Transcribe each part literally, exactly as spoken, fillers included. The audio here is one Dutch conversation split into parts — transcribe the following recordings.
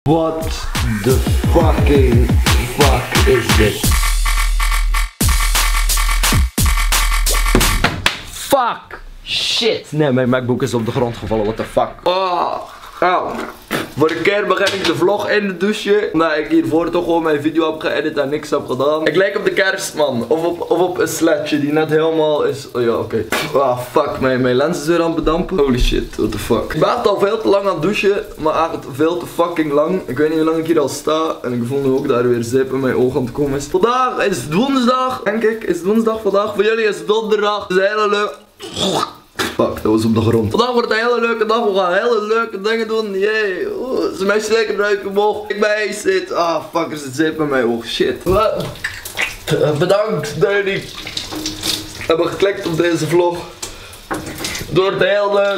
What the fucking fuck is dit? Fuck! Shit! Nee, mijn MacBook is op de grond gevallen, what the fuck? Oh, auw. Voor de keer begin ik de vlog in de douche. Omdat ik hiervoor toch gewoon mijn video heb geëdit en niks heb gedaan. Ik lijk op de kerstman. Of op, of op een sletje die net helemaal is. Oh ja, oké. Okay. Ah, fuck. Mijn, mijn lens is weer aan het bedampen. Holy shit, what the fuck. Ik ben al veel te lang aan het douchen. Maar eigenlijk veel te fucking lang. Ik weet niet hoe lang ik hier al sta. En ik voel nu ook daar weer zeep in mijn ogen aan het komen is. Vandaag is het woensdag. Denk ik. Is het woensdag vandaag? Voor jullie is het donderdag. Het is een hele leuk. Fuck, dat was op de grond. Vandaag wordt een hele leuke dag. We gaan hele leuke dingen doen. Jee. Oeh, ze mij zeker ruiken omhoog. Ik ben zit. Ah, fuck, er zit zeep in mijn oog. Shit. Bedankt dat jullie hebben geklikt op deze vlog. Door het hele...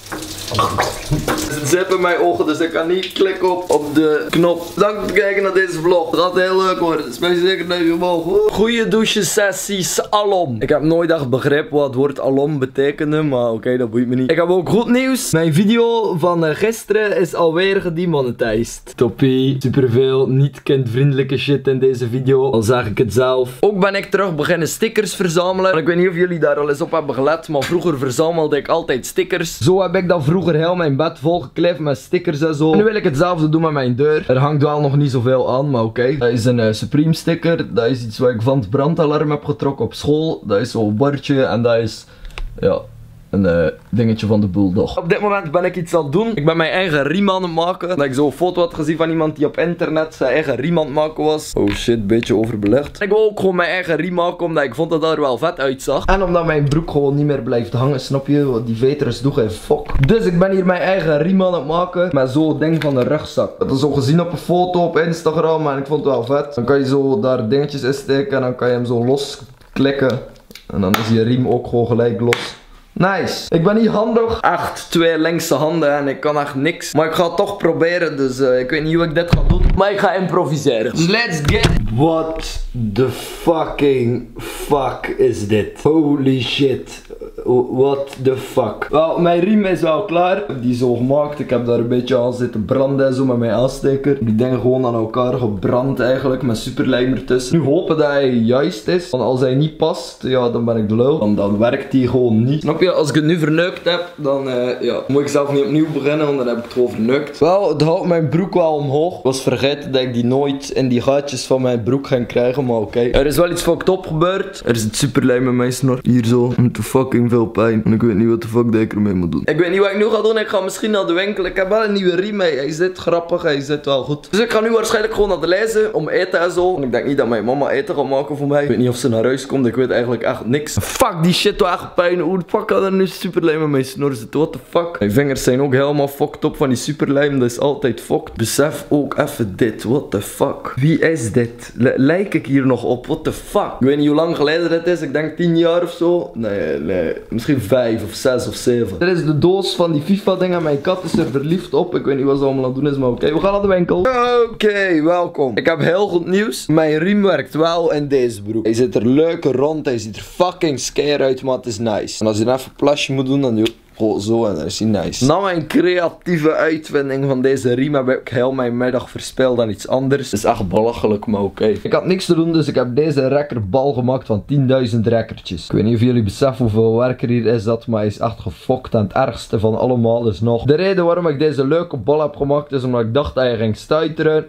Er zit zeep in mijn ogen, dus ik kan niet klikken op, op de knop. Bedankt voor het kijken naar deze vlog. Het gaat heel leuk worden. Het is mij zeker dat je omhoog. Goeie douche sessies alom. Ik heb nooit echt begrepen wat het woord alom betekende, maar oké, okay, dat boeit me niet. Ik heb ook goed nieuws. Mijn video van uh, gisteren is alweer gedemonetized. Toppie. Superveel niet kindvriendelijke shit in deze video. Al zeg ik het zelf. Ook ben ik terug beginnen stickers verzamelen. Ik weet niet of jullie daar al eens op hebben gelet, maar vroeger verzamelde ik altijd stickers. Zo heb ik dan vroeger heel mijn bed volgekleefd met stickers en zo. En nu wil ik hetzelfde doen met mijn deur. Er hangt wel nog niet zoveel aan, maar oké. Okay. Dat is een uh, Supreme sticker. Dat is iets wat ik van het brandalarm heb getrokken op school. Dat is zo'n bordje en dat is... Ja... Een uh, dingetje van de Bulldog. Op dit moment ben ik iets aan het doen. Ik ben mijn eigen riem aan het maken. Dat ik zo'n foto had gezien van iemand die op internet zijn eigen riem aan het maken was. Oh shit, beetje overbelegd. Ik wil ook gewoon mijn eigen riem maken, omdat ik vond dat dat er wel vet uitzag. En omdat mijn broek gewoon niet meer blijft hangen, snap je? Want die veters doen geen fok. Dus ik ben hier mijn eigen riem aan het maken. Met zo'n ding van een rugzak. Dat is zo gezien op een foto op Instagram en ik vond het wel vet. Dan kan je zo daar dingetjes in steken en dan kan je hem zo los klikken. En dan is je riem ook gewoon gelijk los. Nice. Ik ben niet handig. Echt twee linkse handen en ik kan echt niks. Maar ik ga het toch proberen, dus uh, ik weet niet hoe ik dit ga doen. Maar ik ga improviseren. Dus let's get it. What the fucking fuck is dit? Holy shit. What the fuck. Wel, mijn riem is wel klaar. Ik heb die zo gemaakt. Ik heb daar een beetje aan zitten branden en zo met mijn aansteker. Die dingen gewoon aan elkaar gebrand eigenlijk. Met superlijm ertussen. Nu hopen dat hij juist is. Want als hij niet past, ja, dan ben ik de lul. Dan, dan werkt hij gewoon niet. Snap je? Als ik het nu verneukt heb, dan uh, ja, moet ik zelf niet opnieuw beginnen. Want dan heb ik het gewoon verneukt. Wel, het houdt mijn broek wel omhoog. Ik was vergeten dat ik die nooit in die gaatjes van mijn broek ga krijgen. Maar oké. Okay. Er is wel iets fucked up gebeurd. Er zit superlijm in mijn snor. Hier zo. Te fucking veel pijn. En ik weet niet wat de fuck dat ik ermee moet doen. Ik weet niet wat ik nu ga doen. Ik ga misschien naar de winkel. Ik heb wel een nieuwe riem mee. Hij zit grappig. Hij zit wel goed. Dus ik ga nu waarschijnlijk gewoon naar de lezen. Om eten en zo. Want ik denk niet dat mijn mama eten gaat maken voor mij. Ik weet niet of ze naar huis komt. Ik weet eigenlijk echt niks. Fuck die shit wel echt pijn. Hoe de fuck kan er nu superlijm in mijn snor zitten? What the fuck? Mijn vingers zijn ook helemaal fucked op van die superlijm. Dat is altijd fucked. Besef ook even dit. What the fuck? Wie is dit? L lijk ik hier nog op? What the fuck? Ik weet niet hoe lang geleden dit is. Ik denk tien jaar of zo. Nee, nee. Misschien vijf of zes of zeven. Dit is de doos van die FIFA dingen. Mijn kat is er verliefd op. Ik weet niet wat ze allemaal aan het doen is, maar oké. Okay, we gaan naar de winkel. Oké, okay, welkom. Ik heb heel goed nieuws. Mijn riem werkt wel in deze broek. Hij zit er leuk rond. Hij ziet er fucking scare uit, maar het is nice. En als je dan even een plasje moet doen, dan doe je gewoon zo en dan is hij nice. Na mijn creatieve uitvinding van deze riem heb ik heel mijn middag verspeeld aan iets anders. Het is echt belachelijk, maar oké. Okay. Ik had niks te doen, dus ik heb deze rekkerbal gemaakt van tienduizend rekkertjes. Ik weet niet of jullie beseffen hoeveel werk er hier is dat, maar hij is echt gefokt. En het ergste van allemaal is nog... De reden waarom ik deze leuke bal heb gemaakt is omdat ik dacht dat hij ging stuiteren.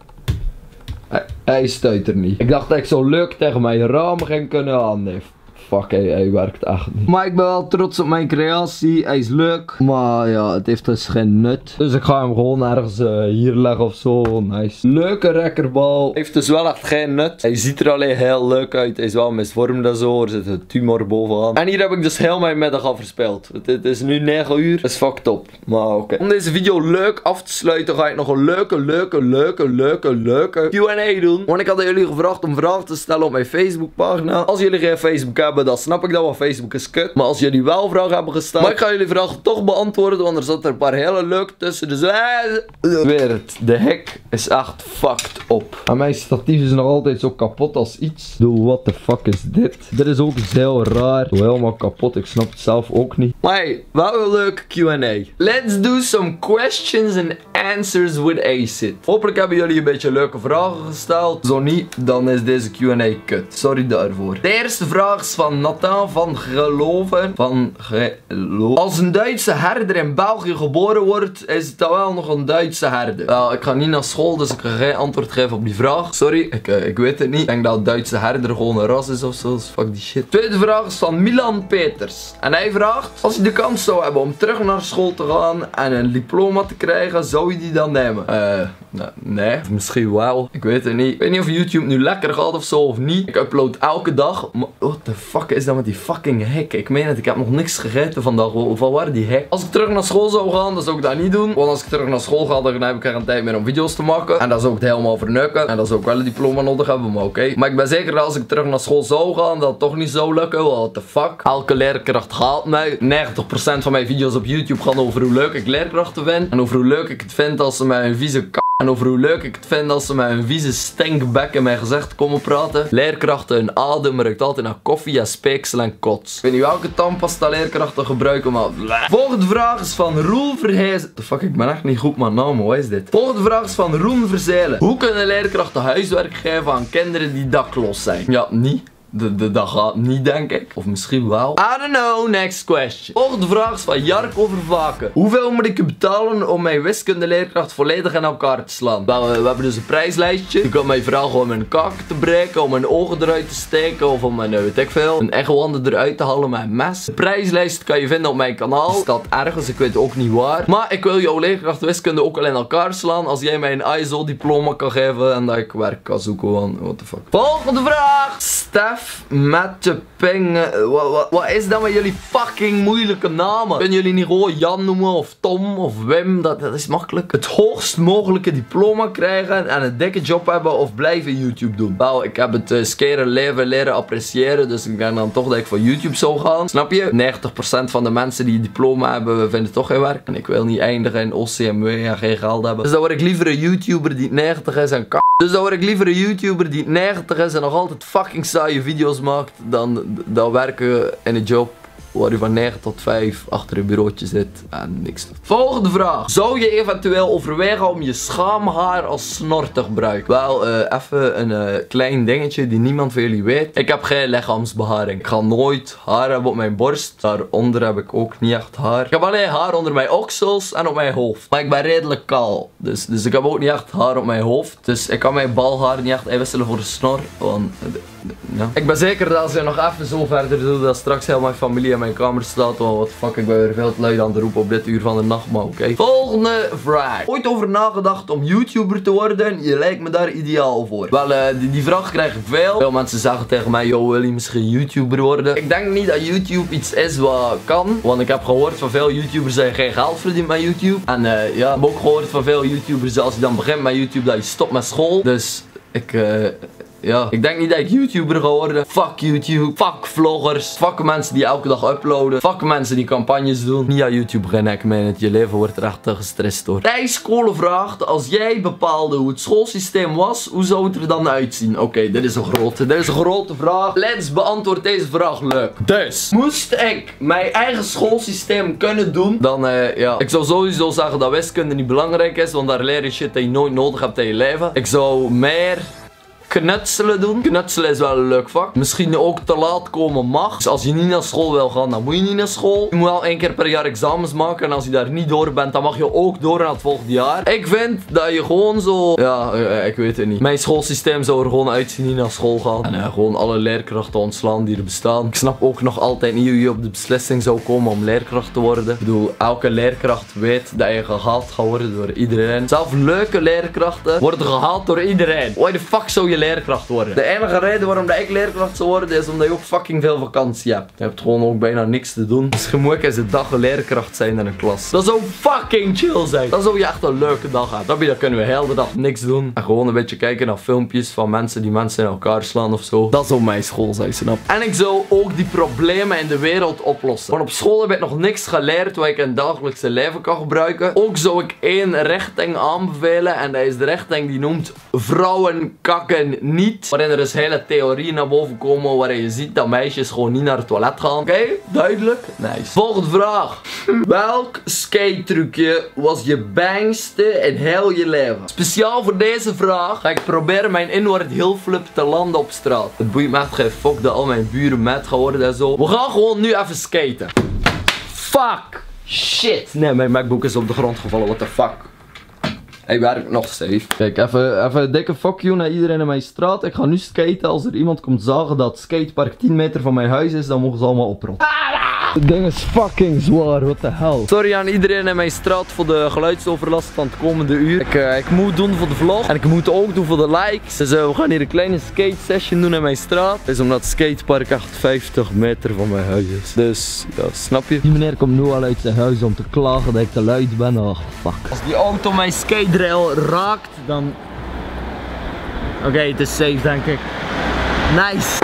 Hij, hij stuitert niet. Ik dacht dat ik zo leuk tegen mijn raam ging kunnen aan. Nee. Fuck, hij, hij werkt echt niet. Maar ik ben wel trots op mijn creatie. Hij is leuk. Maar ja, het heeft dus geen nut. Dus ik ga hem gewoon ergens uh, hier leggen of zo. Nice. Leuke rekkerbal. Heeft dus wel echt geen nut. Hij ziet er alleen heel leuk uit. Hij is wel misvormd en zo. Er zit een tumor bovenaan. En hier heb ik dus heel mijn middag al verspeeld. Het is nu negen uur. Dat is fucked up. Maar oké. Okay. Om deze video leuk af te sluiten ga ik nog een leuke, leuke, leuke, leuke, leuke Q en A doen. Want ik had jullie gevraagd om vragen te stellen op mijn Facebookpagina. Als jullie geen Facebook hebben, hebben, dan snap ik dat, want Facebook is kut. Maar als jullie wel vragen hebben gesteld, maar ik ga jullie vragen toch beantwoorden, want er zat er een paar hele leuke tussen. Dus weer het, de hek is echt fucked op. En mijn statief is nog altijd zo kapot als iets. Doe, what the fuck is dit? Dit is ook iets heel raar. Doe, helemaal kapot, ik snap het zelf ook niet. Maar hey, wel een leuke Q en A. Let's do some questions and answers with Acid. Hopelijk hebben jullie een beetje leuke vragen gesteld. Zo niet, dan is deze Q en A kut. Sorry daarvoor. De eerste vraag is van Nathan van Geloven. Van Geloven. Als een Duitse herder in België geboren wordt, is het dan wel nog een Duitse herder? Nou, ik ga niet naar school, dus ik ga geen antwoord geven op die vraag. Sorry, ik, uh, ik weet het niet. Ik denk dat Duitse herder gewoon een ras is of zo. Dus fuck die shit. Tweede vraag is van Milan Peters. En hij vraagt, als je de kans zou hebben om terug naar school te gaan en een diploma te krijgen, zou je die dan nemen? Eh, uh, nee. Of misschien wel. Ik weet het niet. Ik weet niet of YouTube nu lekker gaat of zo of niet. Ik upload elke dag. Maar what the fuck is dat met die fucking hek? Ik meen het, ik heb nog niks gegeten vandaag. Van waar die hek? Als ik terug naar school zou gaan, dan zou ik dat niet doen. Want als ik terug naar school ga, dan heb ik geen tijd meer om video's te maken. En dan zou ik het helemaal verneuken. En dan zou ik wel een diploma nodig hebben, maar oké. Okay. Maar ik ben zeker dat als ik terug naar school zou gaan, dat het toch niet zou lukken. What the fuck? Elke leerkracht haalt mij. negentig procent van mijn video's op YouTube gaan over hoe leuk ik leerkrachten vind. En over hoe leuk ik het vind als ze mij een vieze k... En over hoe leuk ik het vind als ze met een vieze stinkbek in mijn gezicht komen praten. Leerkrachten hun adem ruikt altijd naar koffie, en speeksel en kots. Ik weet niet welke tandpasta leerkrachten gebruiken, maar... Volgende vraag is van Roel Verheijzen. The fuck, ik ben echt niet goed met namen, wat is dit? Volgende vraag is van Roel Verzeilen. Hoe kunnen leerkrachten huiswerk geven aan kinderen die dakloos zijn? Ja, niet. De, de, dat gaat niet, denk ik. Of misschien wel. I don't know. Next question. Volgende vraag is van Jarko Vervaken. Hoeveel moet ik betalen om mijn wiskundeleerkracht volledig in elkaar te slaan? Wel, we, we hebben dus een prijslijstje. Je kan mij vragen om een kak te breken, om mijn ogen eruit te steken, of om mijn, weet ik veel, een egelwanden eruit te halen met een mes. De prijslijst kan je vinden op mijn kanaal. Staat ergens, ik weet ook niet waar. Maar ik wil jouw leerkracht wiskunde ook al in elkaar slaan als jij mij een I S O diploma kan geven en dat ik werk kan zoeken. Want, what the fuck. Volgende vraag. Stef met de pingen. Wat, wat, wat is dat met jullie fucking moeilijke namen? Kunnen jullie niet gewoon Jan noemen of Tom of Wim? Dat, dat is makkelijk. Het hoogst mogelijke diploma krijgen en een dikke job hebben of blijven YouTube doen. Wel, ik heb het uh, skeren leven leren appreciëren, dus ik denk dan toch dat ik voor YouTube zou gaan. Snap je? negentig procent van de mensen die een diploma hebben vinden toch geen werk. En ik wil niet eindigen in O C M W en geen geld hebben. Dus dan word ik liever een YouTuber die negentig is en k. Dus dan word ik liever een YouTuber die negentig is en nog altijd fucking saaie video's maakt dan, dan werken in een job waar je van negen tot vijf achter een bureautje zit en niks doet. Volgende vraag. Zou je eventueel overwegen om je schaamhaar als snor te gebruiken? Wel, uh, even een uh, klein dingetje die niemand van jullie weet. Ik heb geen lichaamsbeharing. Ik ga nooit haar hebben op mijn borst. Daaronder heb ik ook niet echt haar. Ik heb alleen haar onder mijn oksels en op mijn hoofd. Maar ik ben redelijk kaal. Dus, dus ik heb ook niet echt haar op mijn hoofd. Dus ik kan mijn balhaar niet echt inwisselen voor een snor. Want, ja. Ik ben zeker dat als je nog even zo verder doet, dat straks heel mijn familie in mijn kamer staat. Want wat fuck, ik ben weer veel te luid aan het roepen op dit uur van de nacht, maar oké. Okay. Volgende vraag. Ooit over nagedacht om YouTuber te worden? Je lijkt me daar ideaal voor. Wel, uh, die, die vraag krijg ik veel. Veel mensen zeggen tegen mij, yo, wil je misschien YouTuber worden? Ik denk niet dat YouTube iets is wat kan. Want ik heb gehoord van veel YouTubers dat je geen geld verdient met YouTube. En uh, ja, ik heb ook gehoord van veel YouTubers als je dan begint met YouTube dat je stopt met school. Dus ik... Uh, Ja, ik denk niet dat ik YouTuber ga worden. Fuck YouTube. Fuck vloggers. Fuck mensen die elke dag uploaden. Fuck mensen die campagnes doen. Niet aan YouTube beginnen, ik meen het. Je leven wordt er echt gestrest door. Thijs Kolen vraagt, als jij bepaalde hoe het schoolsysteem was, hoe zou het er dan uitzien? Oké, okay, dit is een grote. Dit is een grote vraag. Let's beantwoord deze vraag leuk. Dus, moest ik mijn eigen schoolsysteem kunnen doen, dan uh, ja. Ik zou sowieso zeggen dat wiskunde niet belangrijk is, want daar leer je shit dat je nooit nodig hebt in je leven. Ik zou meer knutselen doen. Knutselen is wel een leuk vak. Misschien ook te laat komen mag. Dus als je niet naar school wil gaan, dan moet je niet naar school. Je moet wel één keer per jaar examens maken. En als je daar niet door bent, dan mag je ook door naar het volgende jaar. Ik vind dat je gewoon zo... Ja, ik weet het niet. Mijn schoolsysteem zou er gewoon uitzien, niet naar school gaan. En uh, gewoon alle leerkrachten ontslaan die er bestaan. Ik snap ook nog altijd niet hoe je op de beslissing zou komen om leerkracht te worden. Ik bedoel, elke leerkracht weet dat je gehaald gaat worden door iedereen. Zelfs leuke leerkrachten worden gehaald door iedereen. Why the fuck zou je leerkracht worden. De enige reden waarom dat ik leerkracht zou worden is omdat je ook fucking veel vakantie hebt. Je hebt gewoon ook bijna niks te doen. Dus je moet ook eens een dag leerkracht zijn in een klas. Dat zou fucking chill zijn. Dan zou je echt een leuke dag hebben. Dan kunnen we heel de dag niks doen. En gewoon een beetje kijken naar filmpjes van mensen die mensen in elkaar slaan of zo. Dat zou mijn school zijn, snap. En ik zou ook die problemen in de wereld oplossen. Want op school heb ik nog niks geleerd wat ik in het dagelijkse leven kan gebruiken. Ook zou ik één richting aanbevelen. En dat is de richting die noemt vrouwen kakken niet. Waarin er dus hele theorieën naar boven komen waarin je ziet dat meisjes gewoon niet naar het toilet gaan. Oké, okay, duidelijk? Nice. Volgende vraag. Welk skate trucje was je bangste in heel je leven? Speciaal voor deze vraag ga ik proberen mijn inward heel flip te landen op straat. Het boeit me echt geen fuck dat al mijn buren met gaan worden en zo. We gaan gewoon nu even skaten. Fuck. Shit. Nee, mijn MacBook is op de grond gevallen. What the fuck. Hij werkt nog steeds. Kijk, even, even een dikke fuck you naar iedereen in mijn straat. Ik ga nu skaten. Als er iemand komt zagen dat het skatepark tien meter van mijn huis is, dan mogen ze allemaal oprotten. Het ding is fucking zwaar, what the hell. Sorry aan iedereen in mijn straat voor de geluidsoverlast van het komende uur. Ik, uh, ik moet doen voor de vlog en ik moet ook doen voor de likes. Dus uh, we gaan hier een kleine skate session doen in mijn straat. Dat is omdat het skatepark echt vijftig meter van mijn huis is. Dus, ja, snap je? Die meneer komt nu al uit zijn huis om te klagen dat ik te luid ben. Oh, fuck. Als die auto mijn skate rail raakt, dan... Oké, okay, het is safe, denk ik. Nice.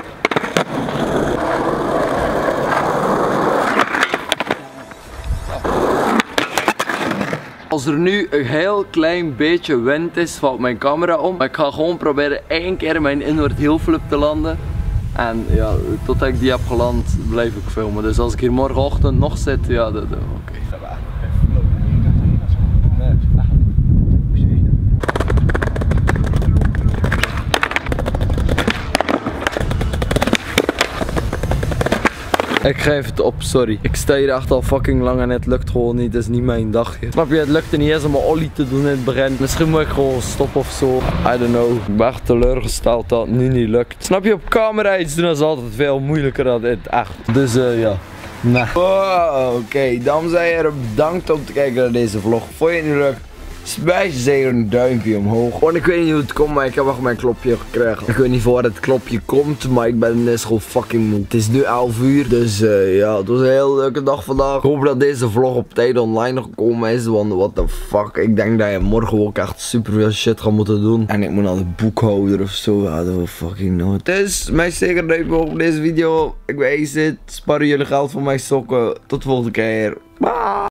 Als er nu een heel klein beetje wind is, valt mijn camera om. Maar ik ga gewoon proberen één keer mijn inward heel flip te landen. En ja, totdat ik die heb geland, blijf ik filmen. Dus als ik hier morgenochtend nog zit, ja, dat... Oké. Okay. Ik geef het op, sorry. Ik sta hier echt al fucking lang en het lukt gewoon niet. Het is niet mijn dagje. Snap je, het lukte niet eens om een ollie te doen in het begin. Misschien moet ik gewoon stoppen of zo. I don't know. Ik ben echt teleurgesteld dat het nu niet lukt. Snap je, op camera iets doen is altijd veel moeilijker dan dit, echt. Dus uh, ja. Nee. Wow, oké. Okay. Dames en heren, bedankt om te kijken naar deze vlog. Vond je het niet leuk? Smash zeker een duimpje omhoog. Want ik weet niet hoe het komt, maar ik heb echt mijn klopje gekregen. Ik weet niet voor waar het klopje komt, maar ik ben dus gewoon fucking moe. Het is nu elf uur, dus uh, ja, het was een heel leuke dag vandaag. Ik hoop dat deze vlog op tijd online gekomen is, want what the fuck. Ik denk dat je morgen ook echt super veel shit gaat moeten doen. En ik moet naar de boekhouder of zo. I don't fucking know. Dus, mij zeker een duimpje omhoog op deze video. Ik weet het. Sparen jullie geld voor mijn sokken. Tot de volgende keer. Bye.